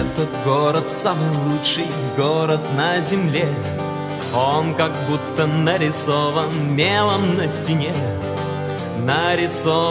Этот город самый лучший город на земле. Он как будто нарисован мелом на стене. Нарисован